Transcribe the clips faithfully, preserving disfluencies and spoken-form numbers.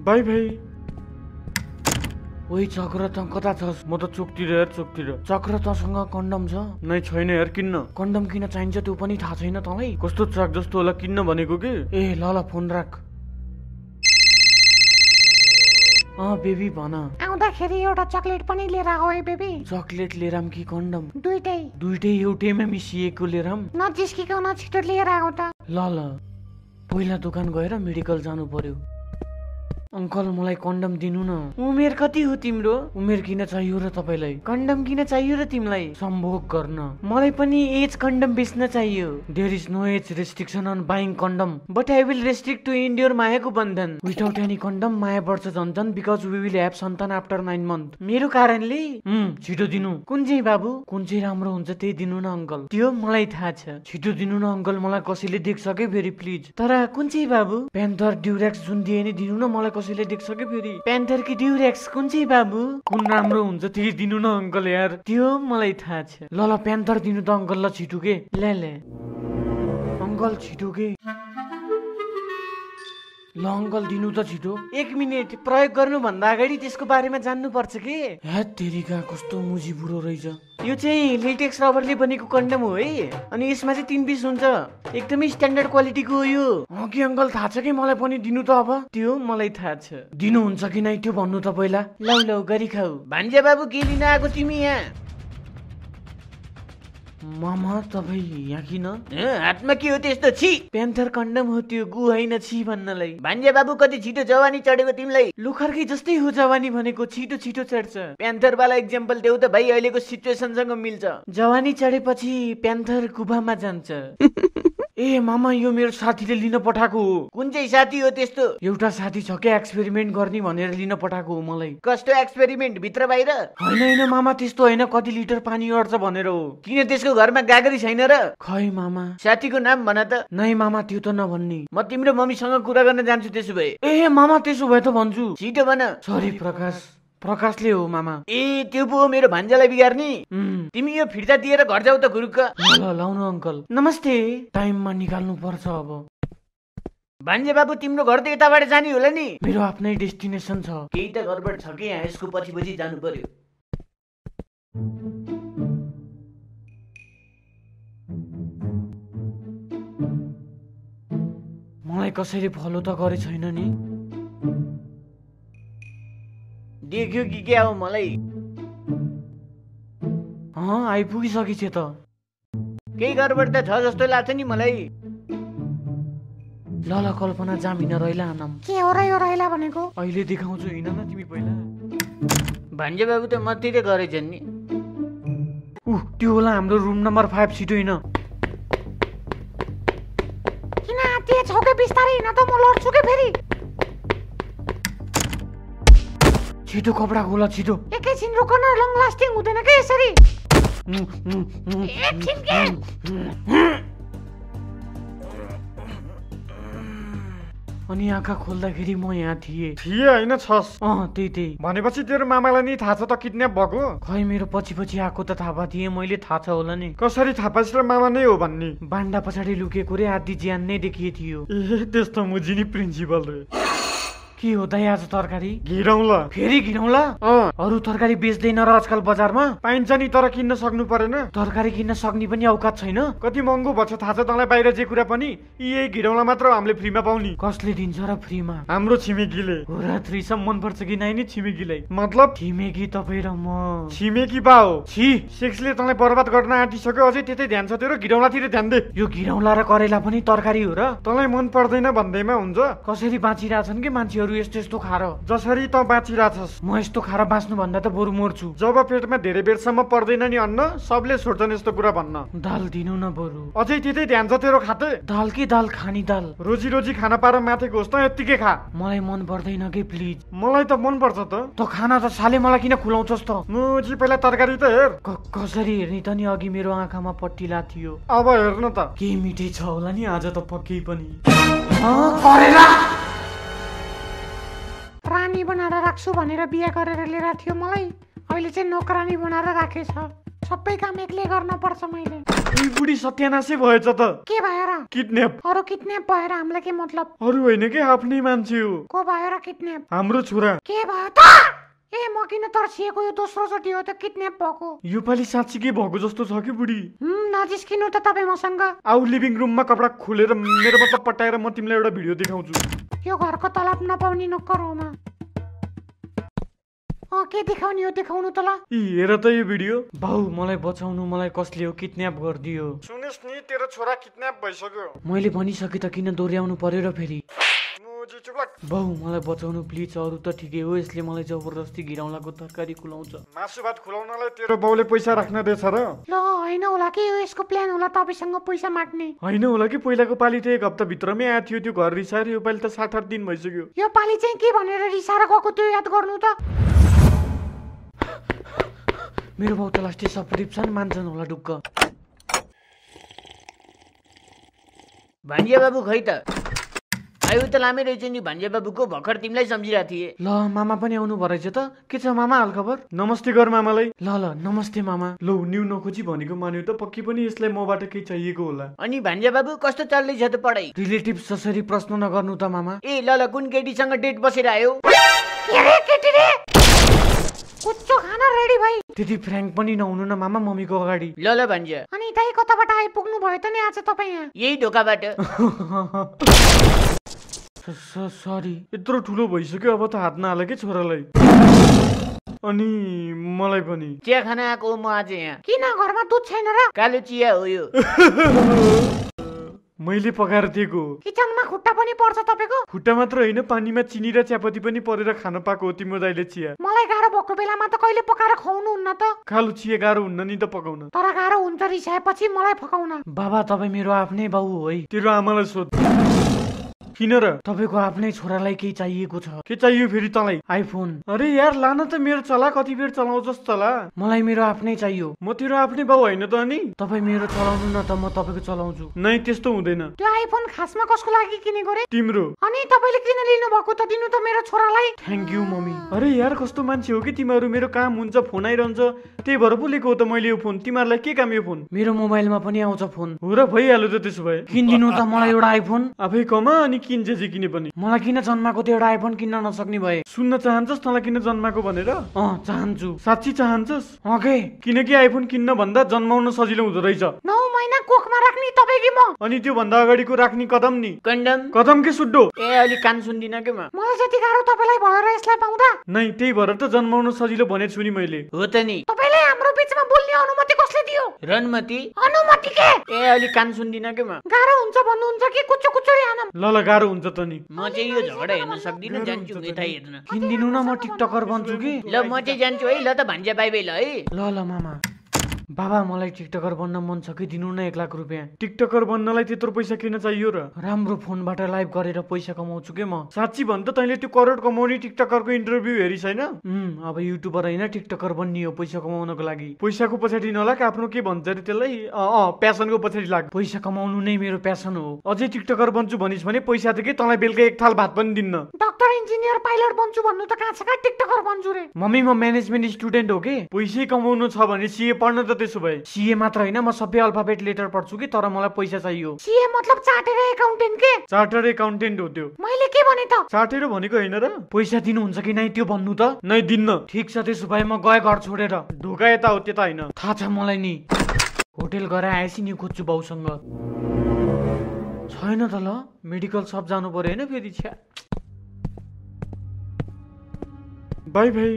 By भाइ। ओइ चक्र त कता छस्? म त चोकतिर हेर चोकतिर। चक्र तसँग कन्डम छ? नै छैन यार, किन्न। कन्डम किन चाहिन्छ त्यो पनि थाहा छैन तँलाई? कस्तो ट्रक जस्तो होला किन्न भनेको कि? ए ल ल फोन राख। अँ बेबी भन। आउँदाखेरि एउटा चकलेट पनि लिएर आऊ है बेबी। चकलेट लिएर आम कि कन्डम? दुईटै। दुईटै एउटैमा मिसिएको लिएर आम? नजिस्किकन छिटो लिएर आऊ त। ल ल पहिला दोकान गएर मेडिकल जानु पर्यो। अंकल मलाई कन्डम दिनु न। उमेर कति हो तिम्रो? उमेर किन चाहियो र तपाईलाई? कन्डम किन चाहियो र तिमीलाई? सम्भोग गर्न। मलाई पनि एज कन्डम बेच्न चाहियो। There is no age restriction on buying condom but I will restrict to end your मायाको बन्धन। विदाउट एनी कन्डम माया बढ्छ झन् झन् बिकज वी विल ह्याभ सन्तान आफ्टर नाइन मन्थ। मेरो कारणले? हम्म छिटो दिनु। कुन चाहिँ बाबु? कुन चाहिँ राम्रो हुन्छ त्यही दिनु न अंकल। त्यो मलाई थाहा छ। छिटो दिनु न अंकल, मलाई कसैले देख्छ के फेरि प्लिज। तर कुन चाहिँ बाबु? पेन्थर ड्युरेक्स जुन दिए नि दिनु न, मलाई कसैले देख्छ के फेरि। पेन्थर कि ड्युरेक्स कुन चाहिँ बाबु? कुन राम्रो हुन्छ त्यही दिनु न अंकल यार, त्यो मलाई थाहा छ। ल ल पेन्थर दिनु त अंकल, ल छिटो के। ले ले अंकल छिटो के। ल अंकल दिनु त छिटो। एक मिनट, प्रयोग गर्नु भन्दा अगाडि त्यसको बारेमा जान्नु पर्छ के। हे तेरिका कस्तो मुजी बुढो रहेछ। यो चाहिँ लेटेक्स रबरले बनेको कन्डम हो है, अनि यसमा चाहिँ तीन पिस हुन्छ। एकदमै स्ट्यान्डर्ड क्वालिटीको हो यो। हो कि अंकल थाहा छ कि मलाई पनि दिनु त अब? त्यो मलाई थाहा छ। दिनुहुन्छ कि नै त्यो भन्नु त पहिला। लौ लौ गरी खाऊ। भान्जे बाबु के लिन आएको तिमी यहाँ? मामा तपाईँ यहाँ किन? हातमा के हो त्यस्तो? छि पेन्थर कन्डम हो त्यो, गु होइन छि भन्नलाई। भान्जे बाबु कति छिटो जवानी चढेको तिमीलाई। लुखरकै जस्तै हो जवानी भनेको, छिटो छिटो चढ्छ। पेन्थर वाला एक्जाम्पल देऊ त भाइ, अहिलेको सिचुएसनसँग मिल्छ। जवानी चढेपछि पेन्थर कुभामा जान्छ। ए मामा यो मेरो साथीले लिन पठाएको हो। कुन चाहिँ साथी हो त्यस्तो? एउटा साथी छ क्या एक्सपेरिमेन्ट गर्ने भनेर लिन पठाएको हो मलाई। कस्तो एक्सपेरिमेन्ट? भित्र बाहिर? होइन होइन मामा त्यस्तो होइन, कति लिटर पानी अट्छ भनेर हो। किन त्यसको घरमा गागरी छैन र? खै मामा। साथीको नाम भन त। नै मामा त्यो त नभन्नी। म तिम्रो मम्मीसँग कुरा गर्न जान्छु त्यसो भए। ए मामा त्यसो भए त भन्छु। छिटो भन। सरी प्रकाश। प्रकाशले हो मामा। ए त्यो पो हो मेरो भान्जालाई बिगार्ने। तिमी यो फिर्ता दिएर घर जाऊ त गुरुक्क। ल लाउनु अंकल। नमस्ते। टाइममा निकाल्नु पर्छ अब। भान्जे बाबु तिम्रो घर त यताबाट जाने होला नि? मेरो आफ्नै डेस्टिनेसन छ। केही त गडबड छ कि यहाँ, यसको पछि पछि जानु पर्यो। मलाई कसैले फलो त गरे छैन नि? देख्यो कि क्या हो मलाई? अँ आइपुगिसकेछ त। केही गडबड त छ जस्तो लाग्छ नि मलाई। ल ल कल्पना जामिन रैला आनम। के हो र यो रैला भनेको? अहिले देखाउँछु, हिँड न तिमी पहिला। भान्जे बाबु त मतिर गरेछन् नि। उ त्यो होला हाम्रो रुम नम्बर फाइभ, छिटो हिँड। किन आते छौके बिस्तारै हिँड त, म लड्छु के फेरि। छिटो कपडा खोला छिटो। एकैछिन रुक न, लङ लास्टिङ हुँदैन के यसरी। एकछिन के। अनि आँखा खोल्दाखेरि म यहाँ थिएँ। थिए होइन छस्? अँ त्यही त्यही। भनेपछि तेरो मामालाई नि थाहा छ त किडन्याप भएको? खै मेरो पछि पछि आएको त थाहा थिएँ मैले, थाहा छ होला नि। कसरी थाहा पाइस् र मामा नै हो भन्ने? बान्डा पछाडि लुकेको रे, आदि ज्यान नै देखिए थियो। ए त्यस्तो मुजिनी प्रिन्सिपल रे। के हो दाइ आज तरकारी? घिरौला। फेरि घिरौला? अँ। अरू तरकारी बेच्दैन र आजकल बजारमा? पाइन्छ नि तर किन्न सक्नु परेन। तरकारी किन्न सक्ने पनि औकात छैन। कति महँगो भन्छ थाहा छ तँलाई? बाहिर जे कुरा पनि यही घिरौला मात्र हामीले फ्रीमा पाउने। कसले दिन्छ र फ्रीमा? हाम्रो छिमेकीले। हो र थ्रिसम मन पर्छ कि नाइ नि छिमेकीलाई? मतलब? छिमेकी तपाईँ र म। छिमेकी बा हो। छि सेक्सले तँलाई बर्बाद गर्न आँटिसक्यो, अझै त्यतै ध्यान छ तेरो? घिरौलातिर ध्यान दे। यो घिरौला र करेला पनि तरकारी हो र? तँलाई मन पर्दैन भन्दैमा हुन्छ? कसरी बाँचिरहेछन् कि मान्छेहरू यस्तो यस्तो खाएर? जसरी त बाँचिरहेछस्। म यस्तो खाएर बाँच्नु भन्दा त बरु मर्छु। जब पेटमा धेरै बेरसम्म पर्दैन नि अन्न, सबले छोड्छन् यस्तो कुरा भन्न। दाल दिनु न बरु। अझै त्यतै ध्यान छ तेरो खाते? दाल के दाल? खानी दाल। रोजी रोजी खाना पाएर माथि घोस् त, यत्तिकै खा। मलाई मन पर्दैन कि प्लिज। मलाई त मन पर्छ त। त खाना त साले मलाई किन खुलाउँछस् त? मुजी पहिला तरकारी त हेर। कसरी हेर्ने त नि? अघि मेरो आँखामा पट्टिला थियो। अब हेर्न त। के मिठै छ होला नि आज त पक्कै पनि। करेला रानी बनाएर राख्छु भनेर बिहे गरेर लिएर थियो मलाई, अहिले चाहिँ नोकरानी बनाएर राखेछ। सबै काम एक्लै गर्न पर्छ मैले। ए बुढी सत्यानाशै भएछ त। के भयो र? किडन्याप। अरू किडन्याप भएर हामीलाई के मतलब? अरू होइन के आफ्नै मान्छे हो। को भयो र किडन्याप? हाम्रो छोरा। के भयो त? ए म किन तर्सिएको? यो दोस्रो चोटि हो त किडन्याप भएको। यो पालि साँच्चीकै भएको जस्तो छ कि बुढी। हुँ नजिस्किनु त तपाईँ मसँग। आउ लिभिङ रुममा कपडा खोलेर मेरो मतलब पटाएर म तिमीलाई एउटा भिडियो देखाउँछु। यो घरको तलब नपाउने नोकर हो म। अँ के देखाउने हो देखाउनु त ल। इ हेर त यो भिडियो। बाउ मलाई बचाउनु, मलाई कसले हो किडन्याप गरिदियो। सुनिस् नि तेरो छोरा किडन्याप भइसक्यो। मैले भनिसके त किन दोहोऱ्याउनु पर्यो र फेरि? मुजी चुप्लाक। बाउ मलाई बचाउनु प्लिज। अरू त ठिकै हो, यसले मलाई जबरजस्ती घिराउलाको तरकारी खुलाउँछ। मासु भात खुलाउनलाई तेरो बाउले पैसा राख्न दिएछ र? ल होइन होला कि यो यसको प्लान होला तपाईँसँग पैसा माग्ने। होइन होला कि पहिलाको पालि त एक हप्ता भित्रमै आएको थियो त्यो घर रिसाएर, यो पालि त सात आठ दिन भइसक्यो। यो पालि चाहिँ के भनेर रिसाएर गएको त्यो याद गर्नु त। मेरो बाउ त लास्टै सपरिप्सन मान्छन् होला ढुक्क। भान्जिया बाबु खै त? आयु त लामै रहेछ नि भान्जिया बाबुको। भर्खर तिमीलाई सम्झिरहेको थिएँ। ल मामा पनि आउनु भयो रहेछ त। के छ मामा हालखबर? नमस्ते गर मामालाई। ल ल नमस्ते मामा। लौ न्यू नखोजी भनेको मान्यो त, पक्कै पनि यसलाई मबाट केही चाहिएको होला। अनि भान्जिया बाबु कस्तो चल्दैछ त पढाइ? रिलेटिभ जसरी प्रश्न नगर्नु त मामा। ए ल ल कुन केटीसँग डेट बसेर आयो? के रे केटी रे? कुच्चो खाना रेडी भाइ। त्यति फ्र्याङ्क पनि नहुनु न मामा मम्मीको अगाडि। ल ल भान्जिया। अनि दाइ कताबाट आइपुग्नु भयो त नि आज तपाईँ यहाँ? यही ढोकाबाट। सरी यत्रो ठुलो भइसक्यो, अब त हात नहाल के छोरालाई। अनि मलाई पनि चिया खाना आएको म आज यहाँ। किन घरमा दुध छैन र? कालो चिया हो यो। मैले पकाएर दिएको। किचनमा खुट्टा पनि पर्छ तपाईँको? खुट्टा मात्र होइन, पानीमा चिनी र चियापत्ती पनि परेर खान पाएको हो तिम्रो दाइले चिया। मलाई गाह्रो भएको बेलामा त कहिले पकाएर खुवाउनुहुन्न त। कालो चिया गाह्रो हुन्न नि त पकाउन। तर गाह्रो हुन्छ रिसाएपछि मलाई फकाउन। बाबा तपाईँ मेरो आफ्नै बाउ हो है। तेरो आमालाई सोध। किन र? तपाईँको आफ्नै छोरालाई केही चाहिएको छ। के चाहियो फेरि तँलाई? आइफोन। अरे यार लान त मेरो चला, कति बेर चलाउँछस् चला। मलाई मेरो आफ्नै चाहियो। म तेरो आफ्नै बाउ होइन त अनि? तपाईँ मेरो चलाउनु न त म तपाईँको चलाउँछु। नै त्यस्तो हुँदैन। त्यो आइफोन खासमा कसको लागि किनेको रे? तिम्रो। अनि तपाईँले किन लिनु भएको त? दिनु त मेरो छोरालाई। Thank you mummy. अरे यार कस्तो मान्छे हो कि तिमीहरू, मेरो काम हुन्छ फोन आइरहन्छ त्यही भएर पो लिएको हो त मैले यो फोन। तिमीहरूलाई के काम यो फोन? मेरो मोबाइलमा पनि आउँछ फोन। हो र भइहाल्यो त त्यसो भए। किनिदिनु त मलाई एउटा आइफोन। आफै कमा अनि किन जे जे किने पनि। मलाई किन जन्माको त्यो एउटा आइफोन किन्न नसक्ने भए? सुन्न चाहन्छस् तँलाई किन जन्माको भनेर? अँ चाहन्छु। साँच्ची चाहन्छस्? अँ के? किनकि आइफोन किन्न भन्दा जन्माउन सजिलो हुँदो रहेछ। नौ महिना कोखमा राख्ने तपाईँ कि म? अनि त्यो भन्दा अगाडिको राख्ने कदम नि? कन्डम। कदम के सुड्डो? ए अलि कान सुन्दिन के म? मलाई जति गाह्रो तपाईँलाई भयो र यसलाई पाउँदा? नै त्यही भएर त जन्माउन सजिलो भनेछु नि मैले। हो त नि। तपाईँले हाम्रो बीचमा बोल्ने अनुमति कसले दियो? रनमती। अनुमति के? ए अलि कान सुन्दिन के म? गाह्रो हुन्छ भन्नुहुन्छ कि कुच्चो कुच्चोरी हानम? ल ल गाह्रो हुन्छ त नि। म चाहिँ यो झगडा हेर्न सक्दिनँ, जान्छु मिठाई हेर्न। किनिदिनु न, म टिकटकर बन्छु कि। ल ल म चाहिँ जान्छु है। ल त भान्जिया बाई बाई ल है। ल ल मामा। बाबा मलाई टिकटकर बन्न मन छ कि दिनु न एक लाख रुपियाँ। टिकटकर बन्नलाई त्यत्रो पैसा किन चाहियो र? राम्रो फोनबाट लाइभ गरेर पैसा कमाउँछु के म। साँच्ची भन् त तैँले त्यो करोड कमाउने टिकटकरको इन्टरभ्यू हेरी छैन? उम् अब युट्युबर होइन टिकटकर बन्ने हो पैसा कमाउनको लागि। पैसाको पछाडि नलाग, आफ्नो के भन्छ अरे त्यसलाई, अँ प्यासनको पछाडि लाग। पैसा कमाउनु नै मेरो प्यासन हो। अझै टिकटकर बन्छु भनिस् भने पैसा त के तँलाई बेलुका एक थाल भात पनि दिन्न। डक्टर इन्जिनियर पाइलट बन्छु भन्नु त कहाँ छ कहाँ टिकटकर बन्छु रे? मम्मी म म्यानेजमेन्ट स्टुडेन्ट हो के। पैसै कमाउनु छ भने सिए पढ्न त त्यसो भए। सिए मात्र होइन, म सबै अल्फाबेट लेटर पढ्छु कि, तर मलाई पैसा चाहियो। सीए मतलब चार्टेड एकाउन्टेन्ट के? चार्टर एकाउन्टेन्ट हो त्यो। मैले के भने त? चार्टेर भनेको होइन र? पैसा दिनुहुन्छ कि नै त्यो भन्नु त? नै दिन्न। ठिक छ त्यसो भए म गए घर छोडेर। ढोका यता हो त्यता होइन। थाहा छ मलाई नि। होटेल गएर आएपछि नि खोज्छु बाउसँग। छैन त ल, मेडिकल सप जानु पर्यो होइन फेरि। छ्या बाई भाइ।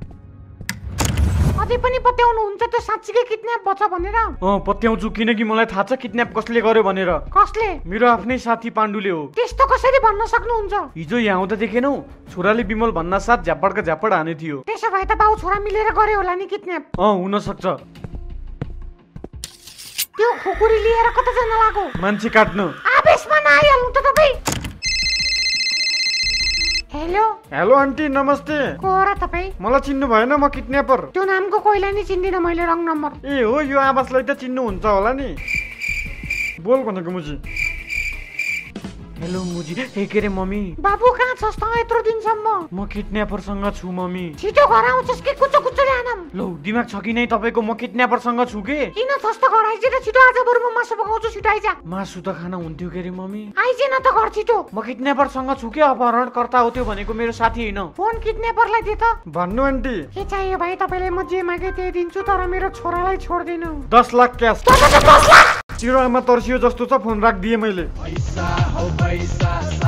अझै पनि पत्याउनुहुन्छ त्यो साँच्चीकै किडन्याप भछ भनेर? अँ पत्याउँछु, किनकि मलाई थाहा छ किडन्याप कसले गर्यो भनेर। कसले? मेरो आफ्नै साथी पाण्डुले हो। त्यस्तो कसरी भन्न सक्नुहुन्छ? हिजो यहाँ आउँदा देखेनौ? छोराले विमल भन्ना साथ झ्यापडका झ्यापड हाने थियो। त्यसो भए त बाउ छोरा मिलेर गर्यो होला नि किडन्याप। अँ हुन सक्छ। त्यो खुकुरी लिएर कता जान लाग्यो? मान्छे काट्न। आवेशमा नआइहाल्नु त तपाईँ। हेलो हेलो आन्टी नमस्ते। को हो र तपाईँ? मलाई चिन्नु भएन, म किडन्यापर। त्यो नामको कोहीलाई नि चिन्दिनँ मैले, रङ नम्बर। ए हो, यो आवाजलाई त चिन्नुहुन्छ होला नि। बोल भनेको मुजी। हेलो मुजी। ए के रे मम्मी? बाबु कहाँ छस् त यत्रो दिनसम्म? म किडन्यापरसँग छु मम्मी। छिटो घर आउँछस् कि कुचो कुचो ल्यानम? लौ दिमाग छ कि नै तपाईको? म किडन्यापरसँग छु के? किन छस् त घर आइज न छिटो, आज बरु म मासु पकाउँछु, छिटो आइज। मासु त खाना हुन्थ्यो के रे मम्मी? आइज न त घर छिटो। म किडन्यापरसँग छु के? अपहरणकर्ता हो त्यो भनेको मेरो साथी होइन। फोन किडन्यापरलाई दे त। भन्नु आन्टी। के चाहियो भाइ? तपाईलाई म जे मागे त्यही दिन्छु, तर मेरो छोरालाई छोड्दिनु। दस लाख क्यास। दस लाख। तेरो आमा तर्सियो जस्तो छ, फोन राखिदिएँ मैले। पैसा हो पैसा